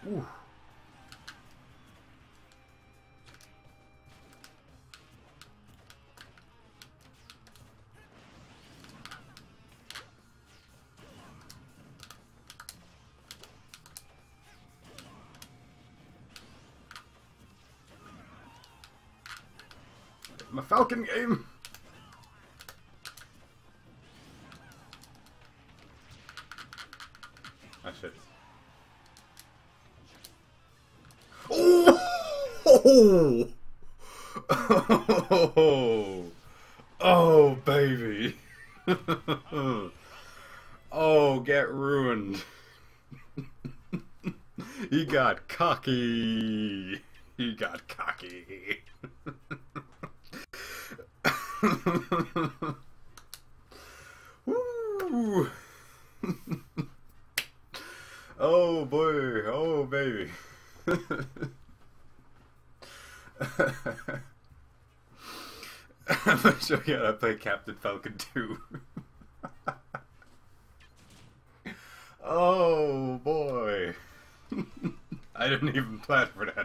Ooh. My Falcon game! Ah, shit. Oh! Oh! Oh, baby! Oh, get ruined. He got cocky. He got cocky. Woo! Oh boy, oh baby. I'm gonna show you how to play Captain Falcon 2. Oh boy. I didn't even plan for that.